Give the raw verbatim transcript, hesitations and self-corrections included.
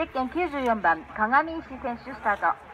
ゼッケンきゅうじゅうよんばん鏡石選手スタート。